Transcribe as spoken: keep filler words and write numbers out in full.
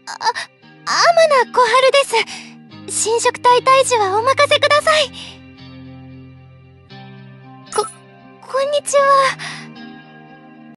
あ、天名小春です。染色体退治はお任せください。こ、こんにちは。